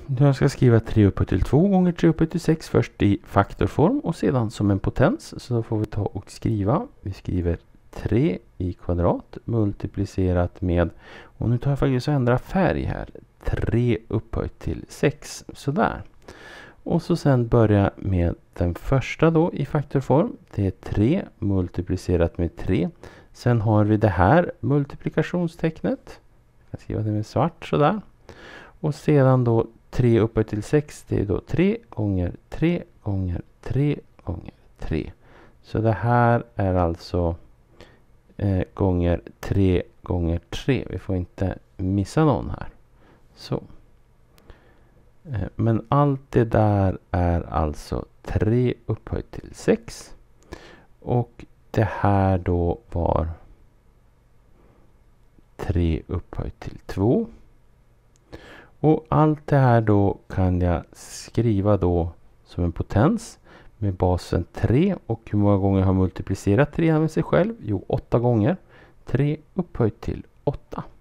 Jag ska skriva 3 upphöjt till 2 gånger 3 upphöjt till 6 först i faktorform och sedan som en potens. Så då får vi ta och skriva. Vi skriver 3 i kvadrat multiplicerat med, och nu tar jag faktiskt och ändrar färg här, 3 upphöjt till 6. Sådär. Och så sen börja med den första då i faktorform. Det är 3 multiplicerat med 3. Sen har vi det här multiplikationstecknet. Jag skriver det med svart sådär. Och sedan då 3 upphöjt till 6, det är då 3 gånger 3 gånger 3 gånger 3. Så det här är alltså gånger 3 gånger 3. Vi får inte missa någon här. Så. Men allt det där är alltså 3 upphöjt till 6. Och det här då var 3 upphöjt till 2. Och allt det här då kan jag skriva då som en potens med basen 3. Och hur många gånger har multiplicerat 3 med sig själv? Jo, 8 gånger. 3 upphöjt till 8.